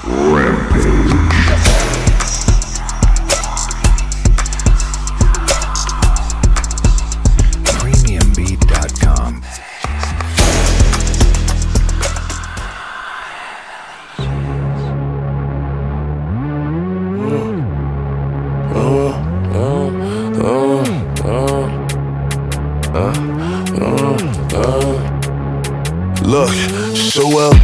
Premiumbeat.com. Look, show up,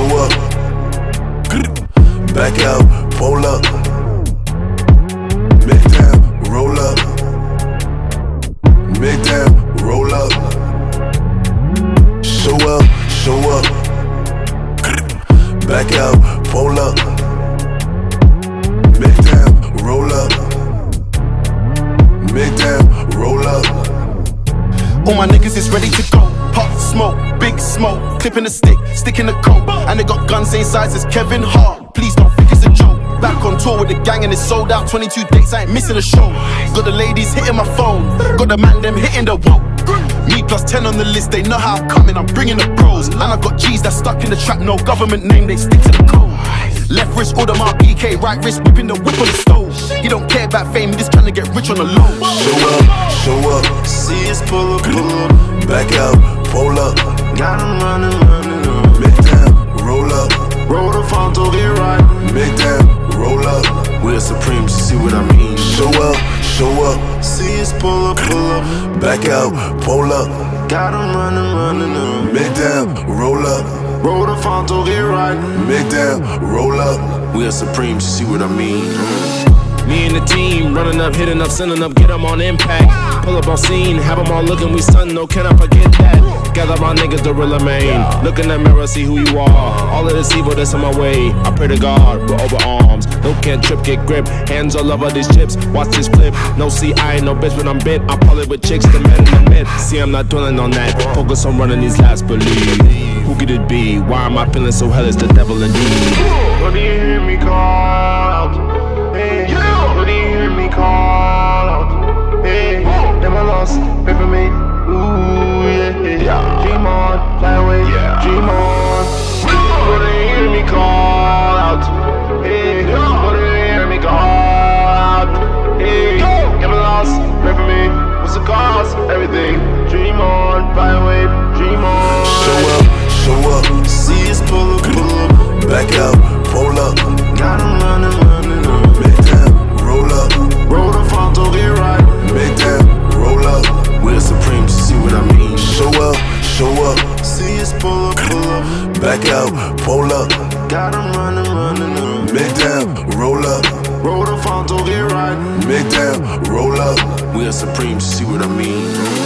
back out, pull up, mid down, roll up, mid down, roll up, show up, back out, pull up, mid down, roll up, mid down, roll up. All my niggas is ready to go. Pop smoke, big smoke, clipping the stick in the coat. And they got guns same size as Kevin Hart. Please don't think it's a joke. Back on tour with the gang and it's sold out. 22 dates, I ain't missing a show. Got the ladies hitting my phone, got the man them hitting the whoa. Me plus 10 on the list, they know how I'm coming, I'm bringing the bros. And I got G's that stuck in the trap, no government name, they stick to the code. Left wrist order my PK, right wrist whipping the whip on the stove. You don't care about fame, you just trying to get rich on the low. Show up, see us pull up, back out, pull up, got 'em running up. mid down, roll up, Roll the phone to get right. mid down, roll up, We're supreme, you see what I mean? show up, See us pull up, back out, pull up, got 'em running up. mid down, roll up, Roll the phone to get right. mid down, roll up. We're supreme, you see what I mean? Me and the team, running up, hitting up, sending up, get them on impact. Pull up on scene, have them all looking, we stun, no, can I forget that? Gather my niggas, the real main. Look in the mirror, see who you are. All of this evil that's on my way. I pray to God, we're over arms. No can't trip, get grip. Hands all over these chips, watch this flip. No, see, I ain't no bitch, but I'm bit. I'm probably with chicks, the man in the mid. See, I'm not dwelling on that. Focus on running these laps, believe. Who could it be? Why am I feeling so hell? It's the devil indeed. What do you hear me call out? Hey, what do you hear me call out? Hey, never lost, pray for me. Ooh, yeah. Dream on, fly away, dream on. What do you hear me call out? Hey, what do you hear me call out? Hey, never lost, pray for me. What's the cost? Everything. Dream on, fly away, dream on. Show up, See us pull up, back out, pull up, got 'em running up. mid down, roll up, Roll the phone to get right. mid down, roll up, We're supreme, see what I mean? show up, See us pull up, back out, pull up, got 'em running up. mid down, roll up, Roll the phone to get right. mid down, roll up. We're supreme, see what I mean?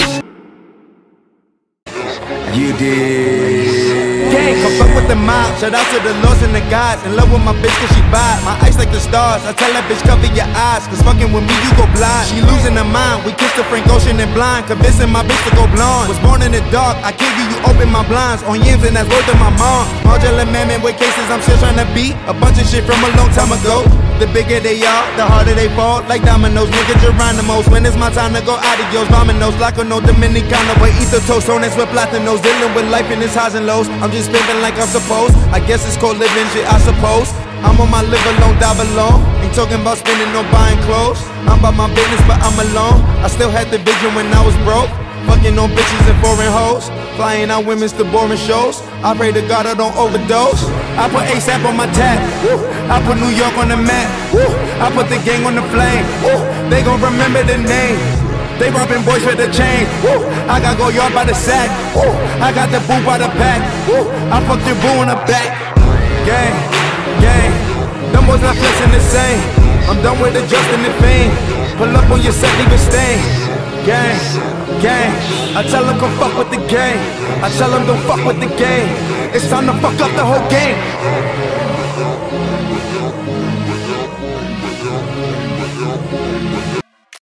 You did. Gang, come fuck with the mob. Shout out to the lords and the gods. In love with my bitch cause she vibe. My eyes like the stars. I tell that bitch cover your eyes. Cause fucking with me you go blind. She losing her mind. We kissed the Frank Ocean and blind. Convincing my bitch to go blonde. Was born in the dark. I kill you, you open my blinds. On yams and that's word to my mom. Marjorie Mammon with cases I'm still trying to beat. A bunch of shit from a long time ago. The bigger they are, the harder they fall. Like dominoes, nigga Geronimo's. When it's my time to go adios. Dominoes, like a no Dominicano. But eat the toast, on with platinos. Dealing with life in its highs and lows. I'm just living like I'm supposed. I guess it's called living shit, I suppose. I'm on my live alone, die alone. Ain't talking about spending or buying clothes. I'm about my business, but I'm alone. I still had the vision when I was broke. Fucking on bitches and foreign hoes. Flying out women's to boring shows. I pray to God I don't overdose. I put ASAP on my tab. I put New York on the map. I put the gang on the flame. They gon' remember the name. They robbing boys with the chain. I got go yard by the sack. I got the boo by the pack. I fucked your boo in the back. Gang, gang. Them boys not flexing the same. I'm done with the Justin and fame. Pull up on your set, leave it stain. Gang, gang. I tell them come fuck with the game. I tell them don't fuck with the game. It's time to fuck up the whole game.